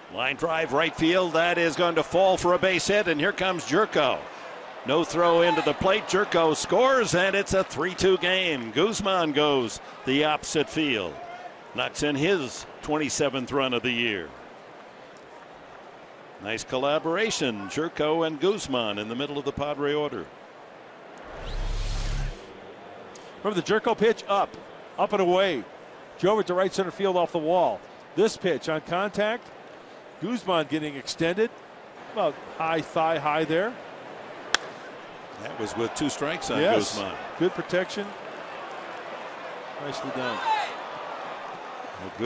Line drive right field. That is going to fall for a base hit, and here comes Gyorko. No throw into the plate. Gyorko scores, and it's a 3-2 game. Guzman goes the opposite field. Knocks in his 27th run of the year. Nice collaboration. Gyorko and Guzman in the middle of the Padre order. Remember the Gyorko pitch? Up and away. Drove it to right center field off the wall. This pitch on contact. Guzman getting extended. About high thigh high there. That was with 2 strikes on Guzman. Good protection. Nicely done.